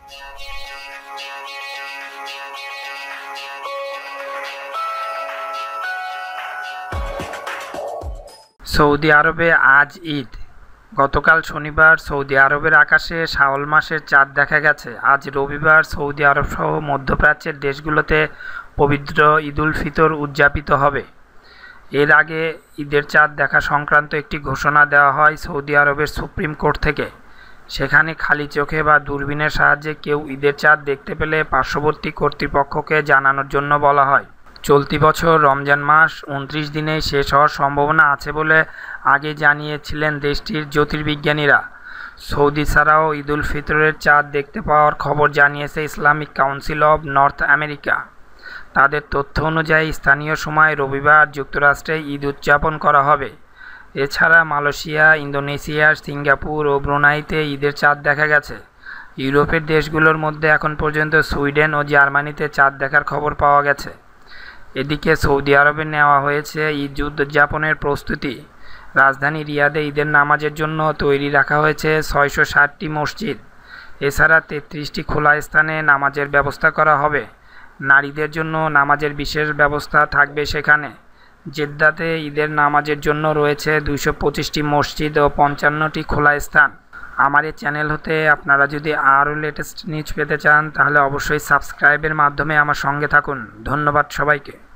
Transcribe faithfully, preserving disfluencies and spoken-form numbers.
Saudi আরবে আজ ঈদ। গতকাল শনিবার সৌদি আরবের আকাশে শাওয়াল মাসের চাঁদ দেখা গেছে। আজ রবিবার সৌদি আরব সহ মধ্যপ্রাচ্যের দেশগুলোতে পবিত্র ঈদুল ফিতর উদযাপিত হবে। এর আগে ঈদের চাঁদ দেখা সংক্রান্ত একটি ঘোষণা দেওয়া হয় সৌদি আরবের সুপ্রিম কোর্ট থেকে। সেখানে খালি চোখে বা দূরবীনের সাহায্যে কেউ ঈদের চাঁদ দেখতে পেলে পার্শ্ববর্তী কর্তৃপক্ষকে জানানোর জন্য বলা হয়। চলতি বছর রমজান মাস উনত্রিশ দিনেই শেষ হওয়ার সম্ভাবনা আছে বলে আগে জানিয়েছিলেন দেশটির জ্যোতির্বিজ্ঞানীরা। সৌদি ছাড়াও ঈদুল ফিতরের চাঁদ দেখতে পাওয়ার খবর জানিয়েছে Islamic Council of North America. তাদের তথ্য অনুযায়ী স্থানীয় সময় রবিবার যুক্তরাষ্ট্রে ঈদ উদযাপন করা হবে। এছাড়া মালয়েশিয়া, ইন্দোনেশিয়া, সিঙ্গাপুর ও ব্রুনাইতে ঈদের চাঁদ দেখা গেছে। ইউরোপের দেশগুলোর মধ্যে এখন পর্যন্ত সুইডেন ও জার্মানিতে চাঁদ দেখার খবর পাওয়া গেছে। এদিকে সৌদি আরবে নেওয়া হয়েছে ঈদ উদযাপনের প্রস্তুতি। রাজধানী রিয়াদে ঈদের নামাজের জন্য তৈরি রাখা হয়েছে ছয়শো ষাটটি মসজিদ। এছাড়া তেত্রিশটি খোলা স্থানে নামাজের ব্যবস্থা করা হবে। নারীদের জন্য নামাজের বিশেষ ব্যবস্থা থাকবে সেখানে। জেদ্দাতে ঈদের নামাজের জন্য রয়েছে দুইশো পঁচিশটি মসজিদ ও পঞ্চান্নটি খোলা স্থান। আমার এই চ্যানেল হতে আপনারা যদি আরও লেটেস্ট নিউজ পেতে চান তাহলে অবশ্যই সাবস্ক্রাইবের মাধ্যমে আমার সঙ্গে থাকুন। ধন্যবাদ সবাইকে।